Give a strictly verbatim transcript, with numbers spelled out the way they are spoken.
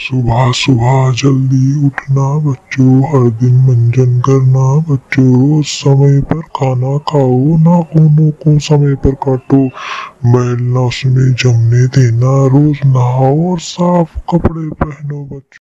सुबह सुबह जल्दी उठना बच्चों, हर दिन मंजन करना बच्चों, रोज समय पर खाना खाओ, नाखूनों को समय पर काटो, मैल न उसमें जमने देना, रोज नहाओ और साफ कपड़े पहनो बच्चों।